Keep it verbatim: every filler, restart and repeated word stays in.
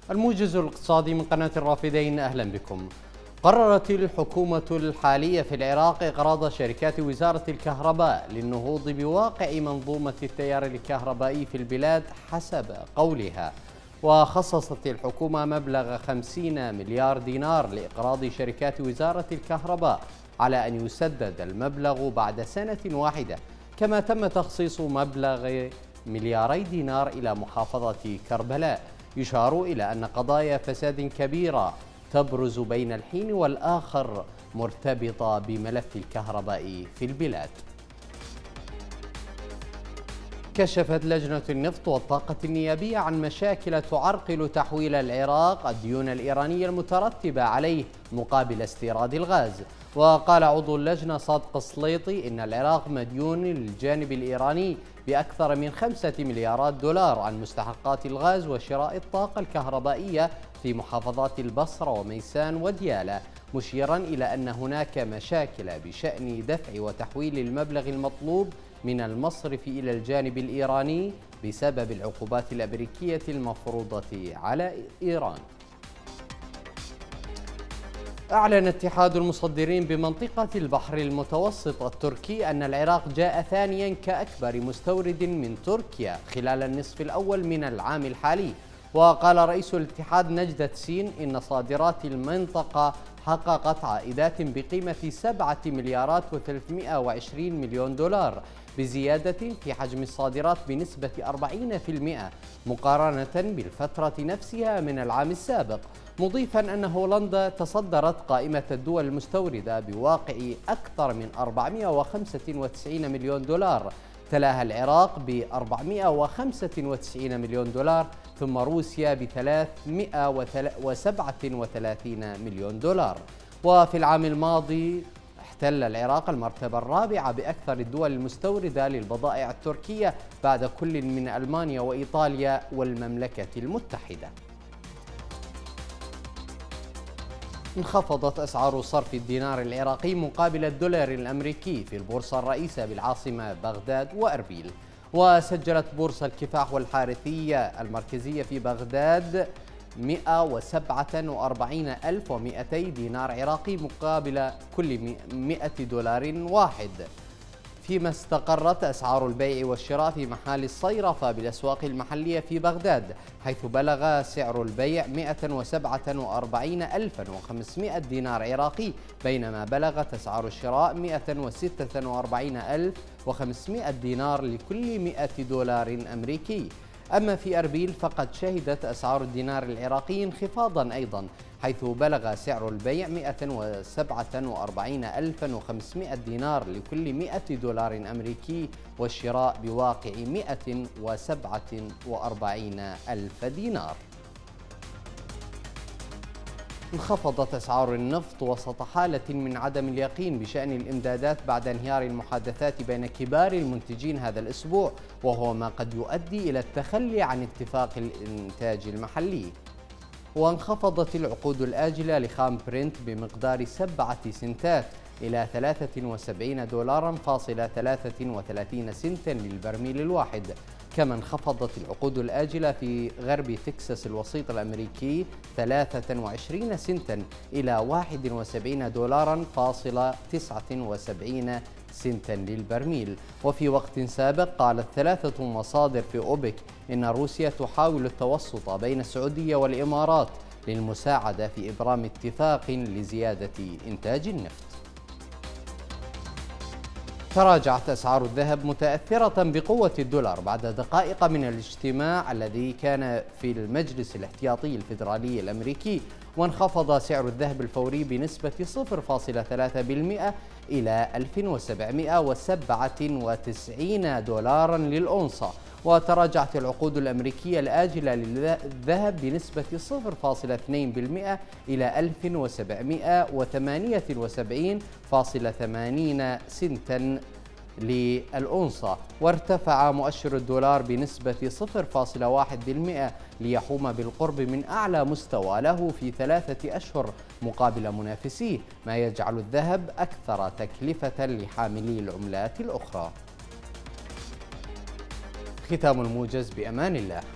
الموجز الاقتصادي من قناة الرافدين، أهلا بكم. قررت الحكومة الحالية في العراق إقراض شركات وزارة الكهرباء للنهوض بواقع منظومة التيار الكهربائي في البلاد حسب قولها، وخصصت الحكومة مبلغ خمسين مليار دينار لإقراض شركات وزارة الكهرباء على أن يسدد المبلغ بعد سنة واحدة، كما تم تخصيص مبلغ ملياري دينار إلى محافظة كربلاء. يشار إلى أن قضايا فساد كبيرة تبرز بين الحين والآخر مرتبطة بملف الكهرباء في البلاد. كشفت لجنة النفط والطاقة النيابية عن مشاكل تعرقل تحويل العراق الديون الإيرانية المترتبة عليه مقابل استيراد الغاز. وقال عضو اللجنة صادق السليطي إن العراق مديون للجانب الإيراني بأكثر من خمسة مليارات دولار عن مستحقات الغاز وشراء الطاقة الكهربائية في محافظات البصرة وميسان وديالى، مشيرا إلى أن هناك مشاكل بشأن دفع وتحويل المبلغ المطلوب من المصرف إلى الجانب الإيراني بسبب العقوبات الأمريكية المفروضة على إيران. أعلن اتحاد المصدرين بمنطقة البحر المتوسط التركي أن العراق جاء ثانيا كأكبر مستورد من تركيا خلال النصف الأول من العام الحالي. وقال رئيس الاتحاد نجدة سين إن صادرات المنطقة حققت عائدات بقيمة سبعة مليارات وثلاثمئة وعشرين مليون دولار، بزيادة في حجم الصادرات بنسبة أربعين بالمئة مقارنة بالفترة نفسها من العام السابق، مضيفا أن هولندا تصدرت قائمة الدول المستوردة بواقع أكثر من أربعمئة وخمسة وتسعين مليون دولار، تلاها العراق ب أربعمئة وخمسة وتسعين مليون دولار، ثم روسيا ب ثلاثمئة وسبعة وثلاثين مليون دولار. وفي العام الماضي احتل العراق المرتبة الرابعة بأكثر الدول المستوردة للبضائع التركية بعد كل من ألمانيا وإيطاليا والمملكة المتحدة. انخفضت أسعار صرف الدينار العراقي مقابل الدولار الأمريكي في البورصة الرئيسة بالعاصمة بغداد وأربيل. وسجلت بورصة الكفاح والحارثية المركزية في بغداد مئة وسبعة وأربعين ألف ومئتي دينار عراقي مقابل كل مئة دولار واحد، فيما استقرت أسعار البيع والشراء في محال الصيرفة بالأسواق المحلية في بغداد، حيث بلغ سعر البيع مئة وسبعة وأربعين ألفا وخمسمئة دينار عراقي، بينما بلغت أسعار الشراء مئة وستة وأربعين ألف وخمسمئة دينار لكل مئة دولار أمريكي. أما في أربيل فقد شهدت أسعار الدينار العراقي انخفاضا أيضا، حيث بلغ سعر البيع مئة وسبعة وأربعين ألفا وخمسمئة دينار لكل مئة دولار أمريكي، والشراء بواقع مئة وسبعة وأربعين ألف دينار. انخفضت أسعار النفط وسط حالة من عدم اليقين بشأن الإمدادات بعد انهيار المحادثات بين كبار المنتجين هذا الأسبوع، وهو ما قد يؤدي إلى التخلي عن اتفاق الإنتاج المحلي. وانخفضت العقود الآجلة لخام برنت بمقدار سبعة سنتات إلى ثلاثة وسبعين دولارا فاصلة ثلاثة وثلاثين سنتا للبرميل الواحد. كما انخفضت العقود الآجلة في غرب تكساس الوسيط الأمريكي ثلاثة وعشرين سنتا إلى واحد وسبعين دولارا فاصلة تسعة وسبعين سنتا للبرميل. وفي وقت سابق قالت ثلاثة مصادر في أوبك إن روسيا تحاول التوسط بين السعودية والإمارات للمساعدة في إبرام اتفاق لزيادة إنتاج النفط. تراجعت أسعار الذهب متأثرة بقوة الدولار بعد دقائق من الاجتماع الذي كان في المجلس الاحتياطي الفيدرالي الأمريكي، وانخفض سعر الذهب الفوري بنسبة صفر فاصلة ثلاثة بالمئة إلى ألف وسبعمئة وسبعة وتسعين دولارا للأونصة. وتراجعت العقود الأمريكية الآجلة للذهب بنسبة صفر فاصلة اثنين بالمئة إلى ألف وسبعمئة وثمانية وسبعين فاصلة ثمانين سنتا للأونصة. وارتفع مؤشر الدولار بنسبة صفر فاصلة واحد بالمئة ليحوم بالقرب من أعلى مستوى له في ثلاثة أشهر مقابل منافسيه، ما يجعل الذهب أكثر تكلفة لحاملي العملات الأخرى. ختام الموجز، بأمان الله.